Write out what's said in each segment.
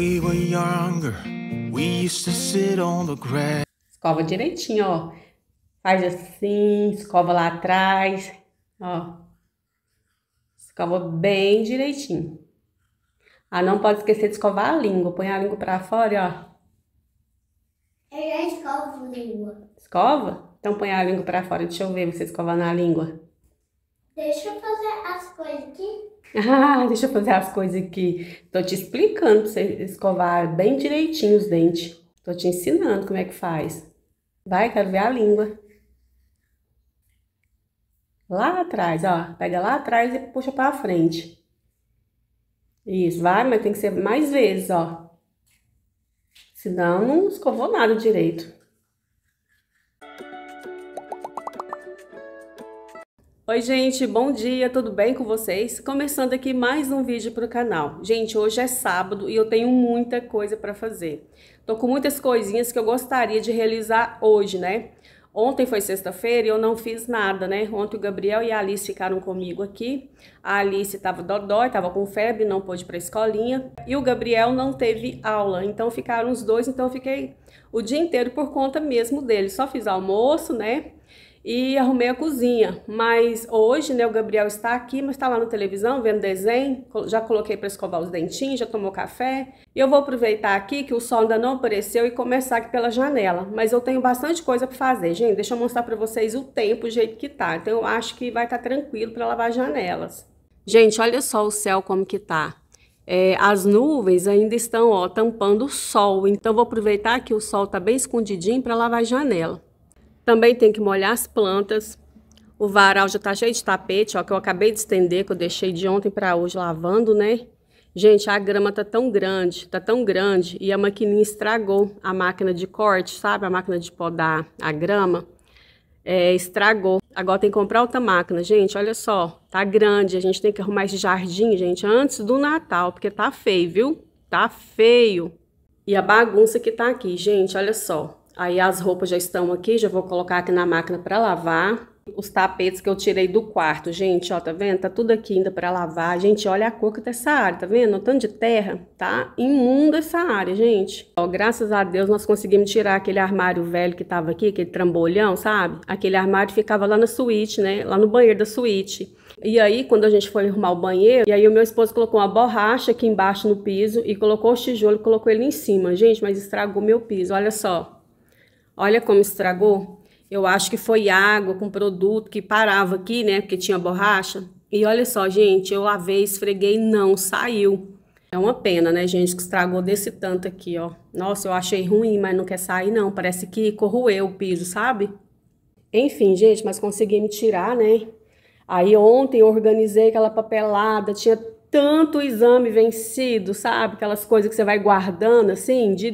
we were younger, we used to sit on the grass. Escova direitinho, ó. Faz assim, escova lá atrás, ó. Escova bem direitinho. Ah, não pode esquecer de escovar a língua. Põe a língua pra fora, ó. Eu já escovo a língua. Escova? Então põe a língua pra fora. Deixa eu ver você escovando a língua. Deixa eu fazer as coisas aqui. Ah, deixa eu fazer as coisas aqui. Tô te explicando pra você escovar bem direitinho os dentes. Tô te ensinando como é que faz. Vai, quero ver a língua. Lá atrás, ó. Pega lá atrás e puxa pra frente. Isso, vai, mas tem que ser mais vezes, ó. Senão não escovou nada direito. Oi, gente, bom dia, tudo bem com vocês? Começando aqui mais um vídeo para o canal. Gente, hoje é sábado e eu tenho muita coisa para fazer. Tô com muitas coisinhas que eu gostaria de realizar hoje, né? Ontem foi sexta-feira e eu não fiz nada, né? Ontem o Gabriel e a Alice ficaram comigo aqui. A Alice tava dodói, tava com febre, não pôde ir pra escolinha. E o Gabriel não teve aula, então ficaram os dois. Então eu fiquei o dia inteiro por conta mesmo dele. Só fiz almoço, né? E arrumei a cozinha, mas hoje, né, o Gabriel está aqui, mas está lá na televisão vendo desenho, já coloquei para escovar os dentinhos, já tomou café, e eu vou aproveitar aqui que o sol ainda não apareceu e começar aqui pela janela, mas eu tenho bastante coisa para fazer, gente, deixa eu mostrar para vocês o tempo, o jeito que tá, então eu acho que vai estar tranquilo para lavar as janelas. Gente, olha só o céu como que tá. As nuvens ainda estão, ó, tampando o sol, então vou aproveitar que o sol tá bem escondidinho para lavar a janela. Também tem que molhar as plantas. O varal já tá cheio de tapete, ó, que eu acabei de estender, que eu deixei de ontem para hoje lavando, né? Gente, a grama tá tão grande, e a maquininha estragou a máquina de corte, sabe? A máquina de podar a grama, estragou. Agora tem que comprar outra máquina, gente, olha só, tá grande, a gente tem que arrumar esse jardim, gente, antes do Natal, porque tá feio, viu? Tá feio. E a bagunça que tá aqui, gente, olha só. Aí as roupas já estão aqui, já vou colocar aqui na máquina para lavar. Os tapetes que eu tirei do quarto, gente, ó, tá vendo? Tá tudo aqui ainda para lavar. Gente, olha a cor que tá essa área, tá vendo? O tanto de terra, tá imunda essa área, gente. Ó, graças a Deus nós conseguimos tirar aquele armário velho que tava aqui, aquele trambolhão, sabe? Aquele armário ficava lá na suíte, né? Lá no banheiro da suíte. E aí, quando a gente foi arrumar o banheiro, e aí o meu esposo colocou uma borracha aqui embaixo no piso e colocou os tijolos e colocou ele em cima. Gente, mas estragou meu piso, olha só. Olha como estragou. Eu acho que foi água com produto que parava aqui, né? Porque tinha borracha. E olha só, gente, eu lavei, esfreguei, não saiu. É uma pena, né, gente, que estragou desse tanto aqui, ó. Nossa, eu achei ruim, mas não quer sair, não. Parece que corroeu o piso, sabe? Enfim, gente, mas consegui me tirar, né? Aí ontem eu organizei aquela papelada, tinha tanto exame vencido, sabe? Aquelas coisas que você vai guardando, assim, de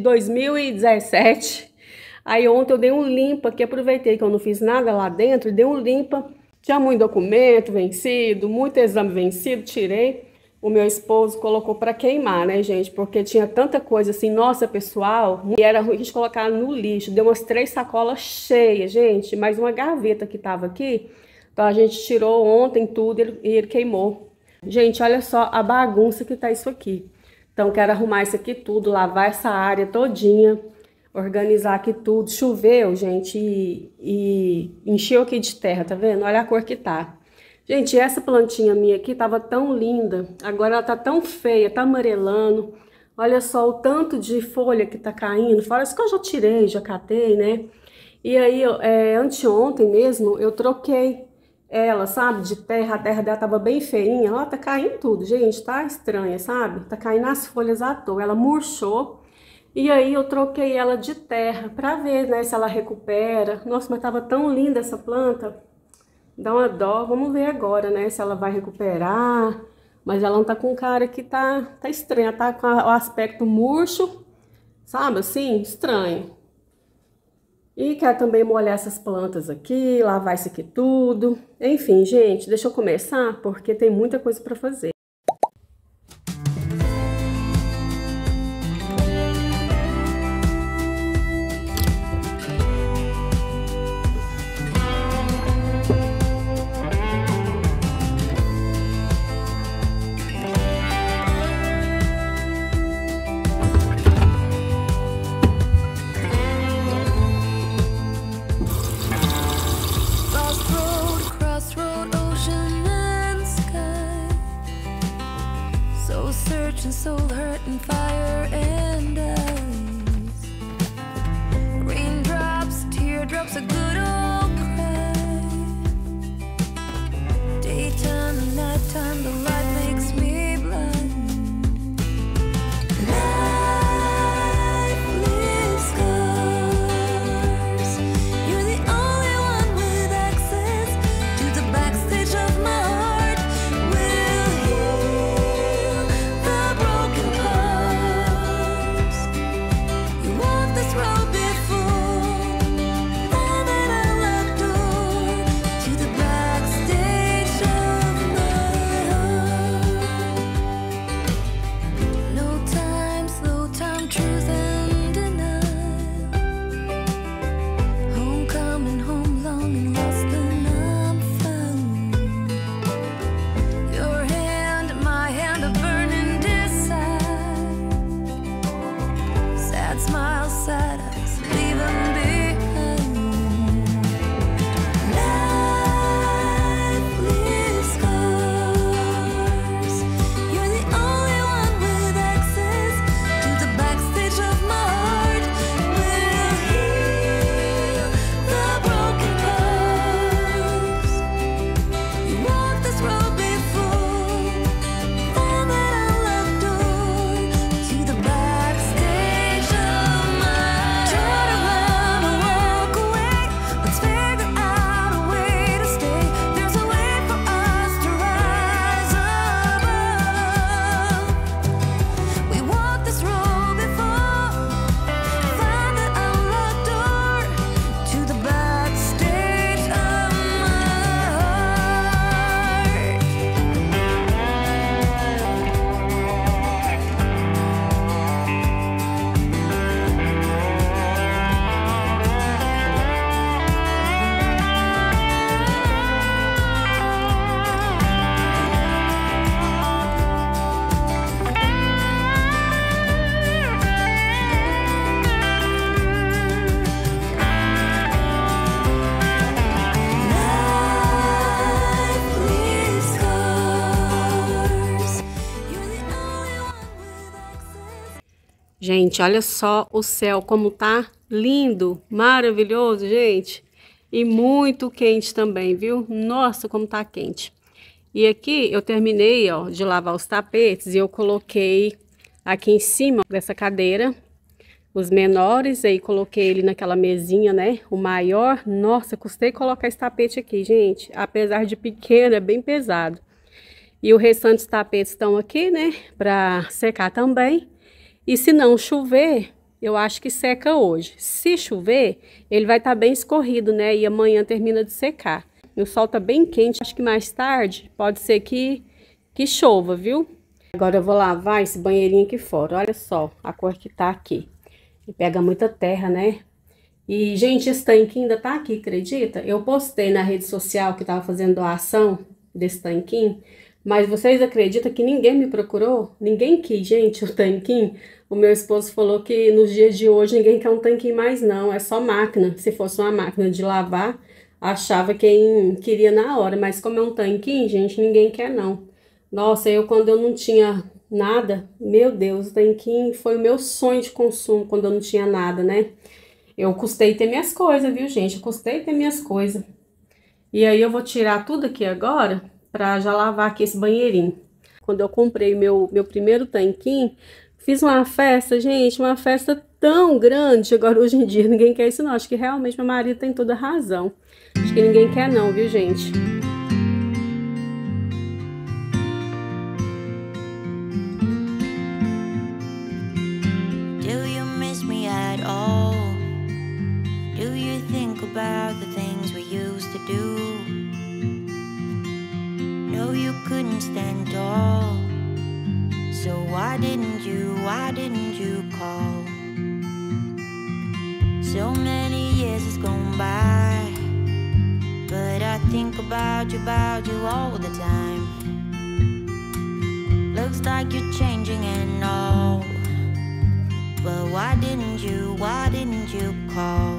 2017... Aí ontem eu dei um limpa, que aproveitei que eu não fiz nada lá dentro, dei um limpa, tinha muito documento vencido, muito exame vencido, tirei. O meu esposo colocou para queimar, né, gente, porque tinha tanta coisa assim, nossa, pessoal, e era ruim de colocar no lixo. Deu umas 3 sacolas cheias, gente, mais uma gaveta que tava aqui, então a gente tirou ontem tudo e ele queimou. Gente, olha só a bagunça que tá isso aqui. Então quero arrumar isso aqui tudo, lavar essa área todinha, organizar aqui tudo. Choveu, gente, e encheu aqui de terra, tá vendo? Olha a cor que tá. Gente, essa plantinha minha aqui tava tão linda, agora ela tá tão feia, tá amarelando. Olha só o tanto de folha que tá caindo, fora isso que eu já tirei, já catei, né? E aí, anteontem mesmo, eu troquei ela, sabe, de terra. A terra dela tava bem feinha, ó, tá caindo tudo, gente, tá estranha, sabe? Tá caindo as folhas à toa, ela murchou. E aí eu troquei ela de terra para ver, né, se ela recupera. Nossa, mas tava tão linda essa planta. Dá uma dó. Vamos ver agora, né, se ela vai recuperar. Mas ela não tá com cara que tá estranha, tá com o aspecto murcho, sabe, assim, estranho. E quero também molhar essas plantas aqui, lavar isso aqui tudo. Enfim, gente, deixa eu começar, porque tem muita coisa para fazer. and soul, hurt and fire and ice. Raindrops, teardrops, a good old cry. Daytime and nighttime, the light makes me blind. Life leaves scars. You're the only one with access to the backstage of my heart. We'll heal the broken parts. You walked this road before, and then I locked door to the backstage of my heart. No time, slow time, truth and denial. Homecoming, home, long and lost, and I'm found. Your hand, my hand, a burning desire. Sad smile, sad eyes, leave 'em behind. Life leaves scars. You're the only one with access to the backstage of my heart. We'll heal the broken parts. You walked this road before, and then I locked door to the backstage of my heart. Try to run or walk away. Let's figure out a way to stay. There's a way for us to rise above. We walked this road before, found that unlocked door to the backstage of my heart. Life leaves scars. You're the only one with access. Gente, olha só o céu como tá lindo, maravilhoso, gente. E muito quente também, viu? Nossa, como tá quente. E aqui eu terminei, ó, de lavar os tapetes e eu coloquei aqui em cima dessa cadeira os menores, aí coloquei ele naquela mesinha, né? O maior, nossa, custei colocar esse tapete aqui, gente. Apesar de pequeno, é bem pesado. E o restante dos tapetes estão aqui, né? Pra secar também. E se não chover, eu acho que seca hoje. Se chover, ele vai estar bem escorrido, né? E amanhã termina de secar. O sol tá bem quente, acho que mais tarde pode ser que chova, viu? Agora eu vou lavar esse banheirinho aqui fora. Olha só a cor que tá aqui. E pega muita terra, né? E, gente, esse tanquinho ainda tá aqui, acredita? Eu postei na rede social que tava fazendo doação desse tanquinho. Mas vocês acreditam que ninguém me procurou? Ninguém quis, gente, o tanquinho. O meu esposo falou que nos dias de hoje ninguém quer um tanquinho mais não. É só máquina. Se fosse uma máquina de lavar, achava quem queria na hora. Mas como é um tanquinho, gente, ninguém quer não. Nossa, quando eu não tinha nada, meu Deus, o tanquinho foi o meu sonho de consumo quando eu não tinha nada, né? Eu custei ter minhas coisas, viu, gente? Eu custei ter minhas coisas. E aí eu vou tirar tudo aqui agora pra já lavar aqui esse banheirinho. Quando eu comprei meu primeiro tanquinho, fiz uma festa, gente, uma festa tão grande. Agora, hoje em dia, ninguém quer isso não. Acho que realmente meu marido tem toda a razão. Acho que ninguém quer não, viu, gente? Do you miss me at all? Do you think about the things we used to do? No, you couldn't stand tall. So why didn't you call? So many years has gone by, but I think about you all the time. Looks like you're changing and all, but why didn't you call?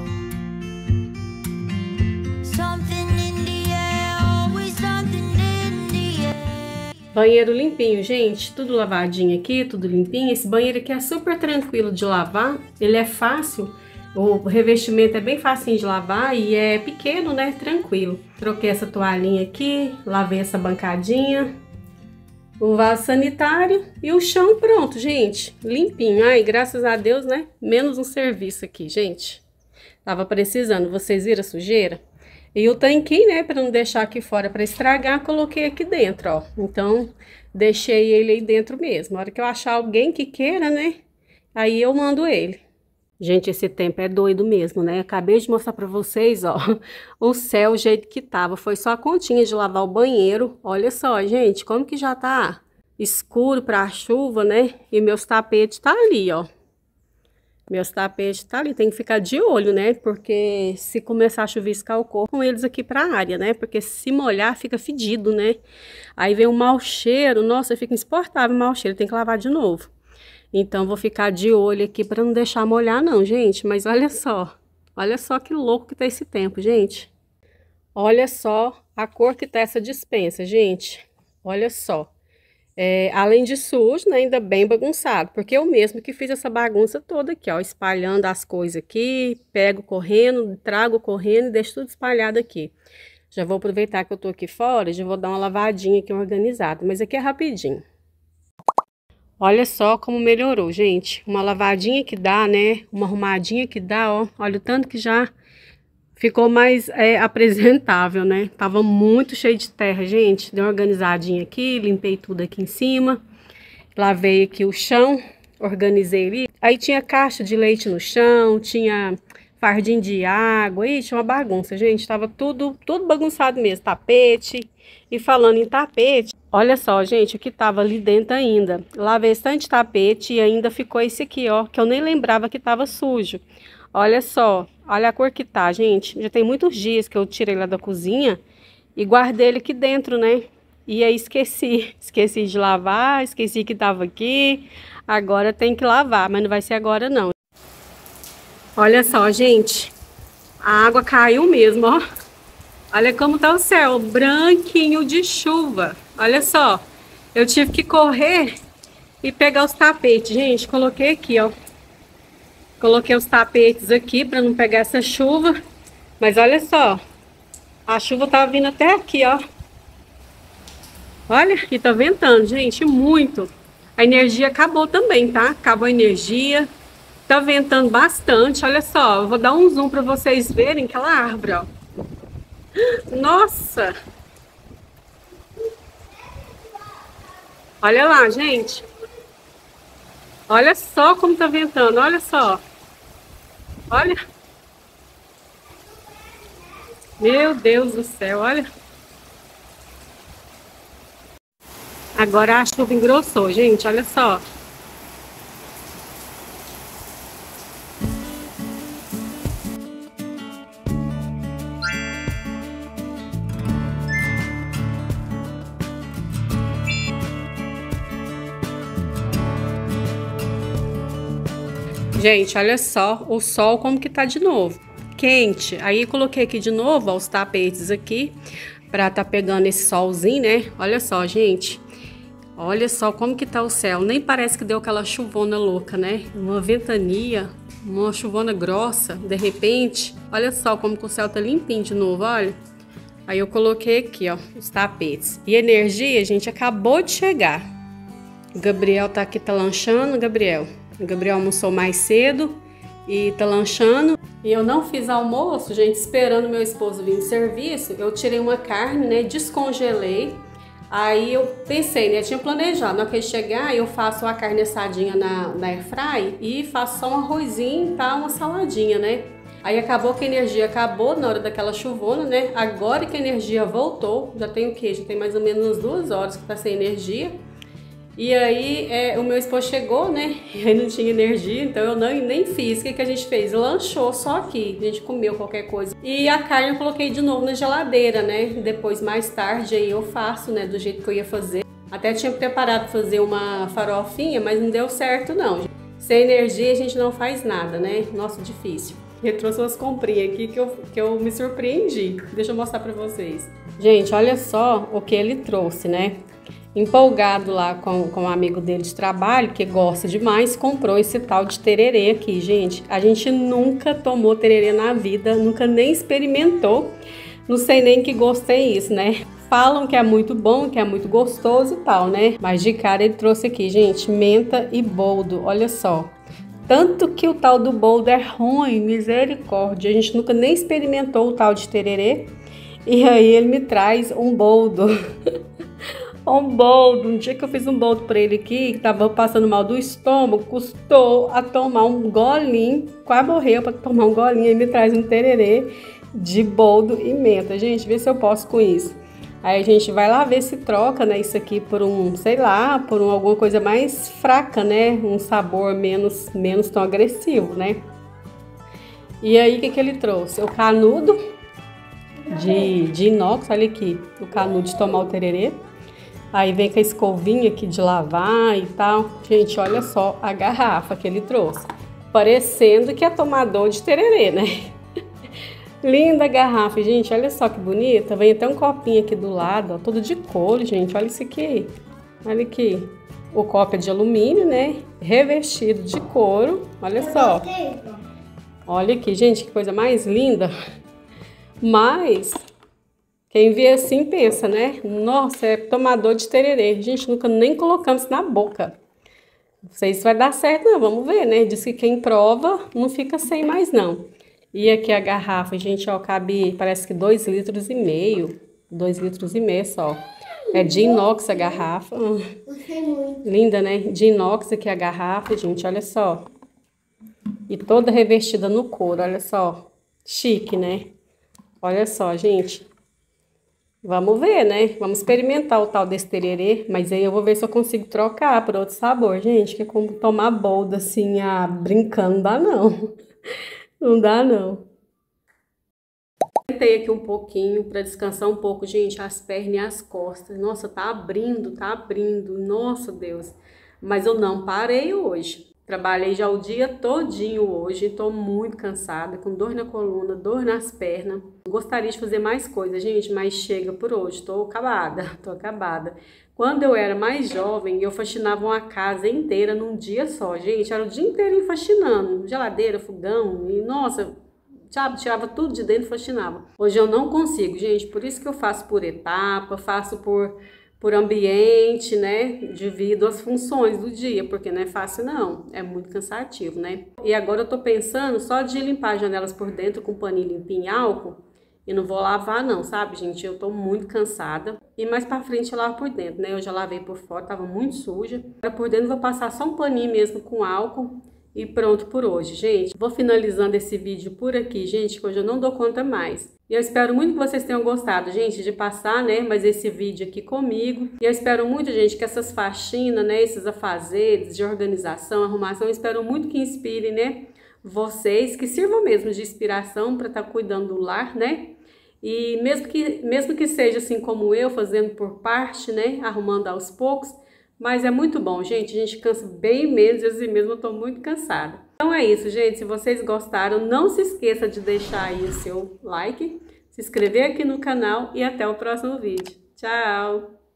Something in the air, always something in the air. Banheiro limpinho, gente, tudo lavadinho aqui, tudo limpinho. Esse banheiro aqui é super tranquilo de lavar, ele é fácil, o revestimento é bem facinho de lavar e é pequeno, né, tranquilo. Troquei essa toalhinha aqui, lavei essa bancadinha, o vaso sanitário e o chão pronto, gente, limpinho. Ai, graças a Deus, né, menos um serviço aqui, gente. Tava precisando, vocês viram a sujeira? E o tanquinho, né, para não deixar aqui fora para estragar, coloquei aqui dentro, ó. Então, deixei ele aí dentro mesmo. Na hora que eu achar alguém que queira, né, aí eu mando ele. Gente, esse tempo é doido mesmo, né? Acabei de mostrar para vocês, ó, o céu, o jeito que tava. Foi só a continha de lavar o banheiro. Olha só, gente, como que já tá escuro pra chuva, né? E meus tapetes tá ali, ó. Meus tapetes tá ali, tem que ficar de olho, né? Porque se começar a chuviscar, eu corro com eles aqui pra área, né? Porque se molhar, fica fedido, né? Aí vem um mau cheiro, nossa, fica insuportável o mau cheiro, tem que lavar de novo. Então, vou ficar de olho aqui pra não deixar molhar não, gente. Mas olha só que louco que tá esse tempo, gente. Olha só a cor que tá essa despensa, gente. Olha só. Além de sujo, né, ainda bem bagunçado, porque eu mesmo que fiz essa bagunça toda aqui, ó, espalhando as coisas aqui, pego correndo, trago correndo e deixo tudo espalhado aqui. Já vou aproveitar que eu tô aqui fora, já vou dar uma lavadinha aqui organizada, mas aqui é rapidinho. Olha só como melhorou, gente, uma lavadinha que dá, né, uma arrumadinha que dá, ó, olha o tanto que já ficou mais apresentável, né? Tava muito cheio de terra, gente. Dei uma organizadinha aqui, limpei tudo aqui em cima. Lavei aqui o chão, organizei ali. Aí tinha caixa de leite no chão, tinha fardinho de água. Ixi, uma bagunça, gente. Tava tudo bagunçado mesmo, tapete. E falando em tapete, olha só, gente, o que tava ali dentro ainda. Lavei bastante tapete e ainda ficou esse aqui, ó, que eu nem lembrava que tava sujo. Olha só, olha a cor que tá, gente. Já tem muitos dias que eu tirei lá da cozinha e guardei ele aqui dentro, né? E aí esqueci de lavar, esqueci que tava aqui. Agora tem que lavar, mas não vai ser agora não. Olha só, gente, a água caiu mesmo, ó. Olha como tá o céu, branquinho de chuva. Olha só, eu tive que correr e pegar os tapetes, gente. Coloquei aqui, ó. Coloquei os tapetes aqui para não pegar essa chuva. Mas olha só. A chuva tá vindo até aqui, ó. Olha, e tá ventando, gente, muito. A energia acabou também, tá? Acabou a energia. Tá ventando bastante. Olha só, eu vou dar um zoom para vocês verem aquela árvore, ó. Nossa! Olha lá, gente. Olha só como tá ventando, olha só. Olha. Meu Deus do céu, olha. Agora a chuva engrossou, gente, olha só. Gente, olha só o sol como que tá de novo, quente. Aí coloquei aqui de novo, ó, os tapetes aqui, pra tá pegando esse solzinho, né? Olha só, gente, olha só como que tá o céu. Nem parece que deu aquela chuvona louca, né? Uma ventania, uma chuvona grossa, de repente. Olha só como que o céu tá limpinho de novo, olha. Aí eu coloquei aqui, ó, os tapetes. E a energia, gente, acabou de chegar. O Gabriel tá aqui, tá lanchando, Gabriel. O Gabriel almoçou mais cedo e tá lanchando. E eu não fiz almoço, gente, esperando meu esposo vir do serviço. Eu tirei uma carne, né, descongelei. Aí eu pensei, né, tinha planejado, na hora que ele chegar, eu faço a carne assadinha na airfry e faço só um arrozinho, tá, uma saladinha, né. Aí acabou que a energia acabou na hora daquela chuvona, né. Agora que a energia voltou, já tem o quê? Já tem mais ou menos umas 2 horas que tá sem energia. E aí o meu esposo chegou, né, e aí não tinha energia, então eu nem fiz. O que a gente fez? Lanchou só aqui, a gente comeu qualquer coisa. E a carne eu coloquei de novo na geladeira, né, depois mais tarde aí eu faço, né, do jeito que eu ia fazer. Até tinha preparado pra fazer uma farofinha, mas não deu certo não. Sem energia a gente não faz nada, né, nossa, difícil. Eu trouxe umas comprinhas aqui que eu me surpreendi. Deixa eu mostrar pra vocês. Gente, olha só o que ele trouxe, né. empolgado lá com um amigo dele de trabalho, que gosta demais, comprou esse tal de tererê aqui, gente. A gente nunca tomou tererê na vida, nunca nem experimentou. Não sei nem que gosto tem isso, né? Falam que é muito bom, que é muito gostoso e tal, né? Mas de cara ele trouxe aqui, gente, menta e boldo, olha só. Tanto que o tal do boldo é ruim, misericórdia. A gente nunca nem experimentou o tal de tererê. E aí ele me traz um boldo. Um boldo. Um dia que eu fiz um boldo pra ele aqui, que tava passando mal do estômago, custou a tomar um golinho, quase morreu pra tomar um golinho. Aí me traz um tererê de boldo e menta. Gente, vê se eu posso com isso. Aí a gente vai lá ver se troca, né, isso aqui por um, sei lá, por alguma coisa mais fraca, né? Um sabor menos tão agressivo, né? E aí, o que ele trouxe? O canudo de inox, olha aqui, o canudo de tomar o tererê. Aí vem com a escovinha aqui de lavar e tal. Gente, olha só a garrafa que ele trouxe. Parecendo que é tomador de tererê, né? Linda garrafa, gente, olha só que bonita. Vem até um copinho aqui do lado, ó, todo de couro, gente, olha isso aqui. Olha aqui, o copo é de alumínio, né, revestido de couro, olha só. Olha aqui, gente, que coisa mais linda. Mas, quem vê assim pensa, né, nossa, é tomador de tererê. Gente, nunca nem colocamos isso na boca. Não sei se vai dar certo não, vamos ver, né, diz que quem prova não fica sem mais não. E aqui a garrafa, gente, ó, cabe, parece que 2,5 litros. 2,5 litros só. É de inox a garrafa. Linda, né? De inox aqui a garrafa, gente, olha só. E toda revestida no couro, olha só. Chique, né? Olha só, gente. Vamos ver, né? Vamos experimentar o tal desse tererê, mas aí eu vou ver se eu consigo trocar por outro sabor, gente, que é como tomar boldo assim, brincando, não dá não. Não dá, não. Sentei aqui um pouquinho para descansar um pouco, gente, as pernas e as costas. Nossa, tá abrindo, nossa Deus. Mas eu não parei hoje. Trabalhei já o dia todinho hoje, tô muito cansada, com dor na coluna, dor nas pernas. Gostaria de fazer mais coisas, gente, mas chega por hoje, tô acabada. Quando eu era mais jovem, eu faxinava uma casa inteira num dia só, gente, era o dia inteiro faxinando, geladeira, fogão, e nossa, tirava tudo de dentro e faxinava. Hoje eu não consigo, gente, por isso que eu faço por etapa, faço por ambiente, né, divido as funções do dia, porque não é fácil não, é muito cansativo, né. E agora eu tô pensando só de limpar as janelas por dentro com paninho limpinho em álcool, e não vou lavar não, sabe, gente? Eu tô muito cansada. E mais pra frente eu lavo por dentro, né? Eu já lavei por fora, tava muito suja. Agora por dentro eu vou passar só um paninho mesmo com álcool e pronto por hoje, gente. Vou finalizando esse vídeo por aqui, gente, que hoje eu não dou conta mais. E eu espero muito que vocês tenham gostado, gente, de passar, né, mais esse vídeo aqui comigo. E eu espero muito, gente, que essas faxinas, né, esses afazeres de organização, arrumação, eu espero muito que inspirem, né, vocês, que sirvam mesmo de inspiração para estar cuidando do lar, né? E mesmo que seja assim como eu, fazendo por parte, né, arrumando aos poucos, mas é muito bom, gente, a gente cansa bem menos, eu assim mesmo eu tô muito cansada. Então é isso, gente, se vocês gostaram, não se esqueça de deixar aí o seu like, se inscrever aqui no canal e até o próximo vídeo. Tchau!